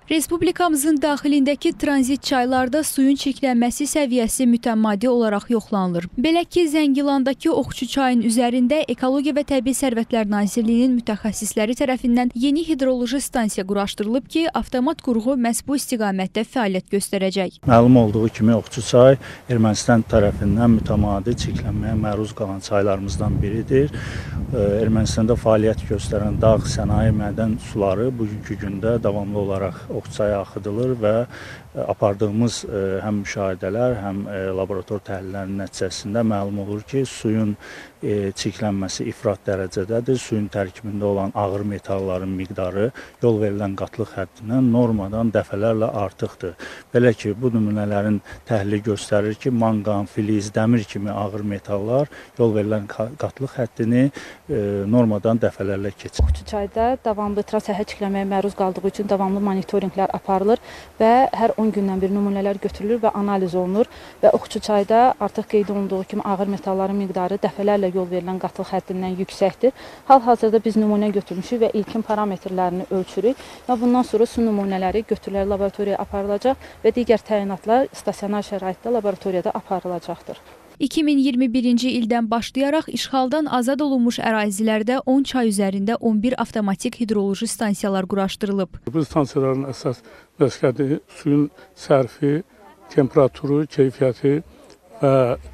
Respublikamızın daxilindəki tranzit çaylarda suyun çirklənməsi səviyyəsi mütəmadi olaraq yoxlanılır. Belə ki, Zəngilandakı Oxçu çayın üzərində Ekologiya və Təbii Sərvətlər Nazirliyinin mütəxəssisləri tərəfindən yeni hidroloji stansiya quraşdırılıb ki, avtomat qurğu məhz bu istiqamətdə fəaliyyət göstərəcək. Məlum olduğu kimi Oxçu çay Ermənistan tərəfindən mütəmadi çirklənməyə məruz qalan çaylarımızdan biridir. Ermənistanda fəaliyyət göstərən dağ, sənaye, mədən suları bugünkü gündə davamlı olaraq Oxçaya axıdılır və apardığımız həm müşahidələr, həm laborator təhlillərinin nəticəsində məlum olur ki, suyun çirklənməsi ifrat dərəcədədir. Suyun tərkibində olan ağır metalların miqdarı yol verilən qatlıq həddindən normadan dəfələrlə artıqdır. Belə ki, bu nümunələrin təhlili göstərir ki, manqan, filiz, dəmir kimi ağır metallar yol verilən qatlıq həddini normadan dəfələrlə keçir. Oxçu çayda davamlı sahə çirklənməyə məruz qaldığı üçün davamlı monitorinqlər aparılır və hər 10 gündən bir nümunələr götürülür və analiz olunur və Oxçu çayda artıq qeyd olunduğu kimi ağır metalların miqdarı dəfələrlə yol verilən qatlıq həddindən yüksəkdir. Hal-hazırda biz nümunə götürmüşük və ilkin parametrlərini ölçürük və bundan sonra su nümunələri götürülərək laboratoriyaya aparılacaq və digər təyinatlar stasionar şəraitdə laboratoriyada aparılacaqdır. 2021-ci ildən başlayaraq işğaldan azad olunmuş ərazilərdə 10 çay üzərində 11 avtomatik hidroloji stansiyalar quraşdırılıb. Bu stansiyaların əsas məqsədi suyun sərfi, temperaturu, keyfiyyəti və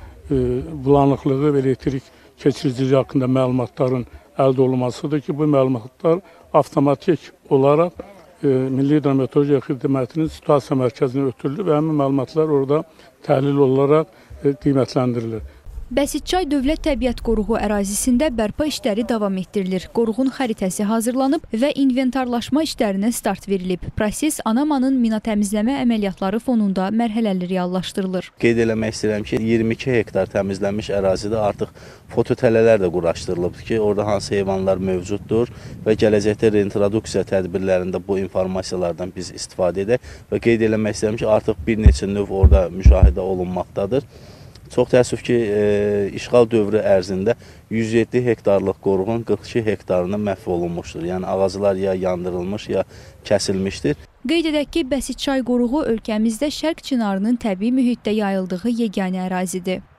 bulanıqlığı və elektrik keçiriciliyi haqqında məlumatların əldə olunmasıdır ki, bu məlumatlar avtomatik olaraq Milli Hidrometeorologiya Xidmətinin situasiya mərkəzinə ötürülür və həmin məlumatlar orada təhlil olaraq qiymətləndirilir. Bəsitçay Dövlət Təbiət Qoruğu ərazisində bərpa işləri davam etdirilir. Qoruğun xəritəsi hazırlanıb və inventarlaşma işlərinə start verilib. Proses Anamanın mina təmizləmə əməliyyatları fonunda mərhələli reallaşdırılır. Qeyd eləmək istəyirəm ki, 22 hektar təmizlənmiş ərazidə artıq fototələlər də quraşdırılıbdır ki, orada hansı heyvanlar mövcuddur və gələcəkdə reintroduksiya tədbirlərində bu informasiyalardan biz istifadə edək və qeyd eləmək istəyirəm ki, artıq bir neçə növ orada müşahidə olunmaqdadır. Çox təəssüf ki, işğal dövrü ərzində 107 hektarlıq qoruğun 42 hektarına məhv olunmuşdur. Yəni ağaclar ya yandırılmış, ya kəsilmişdir. Qeyd edək ki, Bəsitçay qoruğu ölkəmizdə Şərq çinarının təbii mühitdə yayıldığı yeganə ərazidir.